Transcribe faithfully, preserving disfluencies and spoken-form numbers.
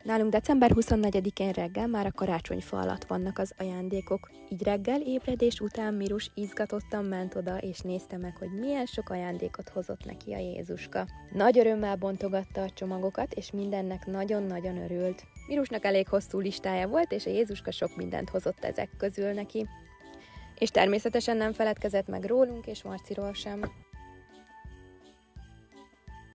Nálunk december huszonnegyedikén reggel már a karácsonyfa alatt vannak az ajándékok. Így reggel ébredés után Mirus izgatottan ment oda, és nézte meg, hogy milyen sok ajándékot hozott neki a Jézuska. Nagy örömmel bontogatta a csomagokat, és mindennek nagyon-nagyon örült. Mirusnak elég hosszú listája volt, és a Jézuska sok mindent hozott ezek közül neki. És természetesen nem feledkezett meg rólunk és Marciról sem.